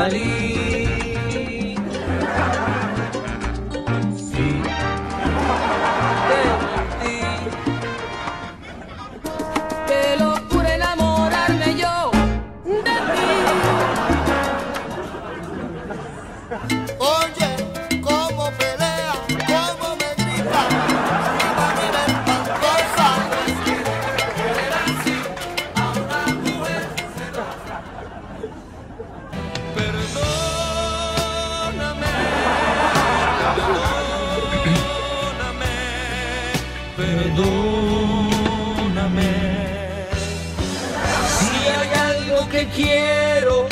salir. Sí, de ti. Qué locura enamorarme yo de ti. Oye, cómo pelea, cómo me grita, mi manera espantosa. Querer así a una mujer. Perdóname, perdóname, perdóname. Si hay algo que quiero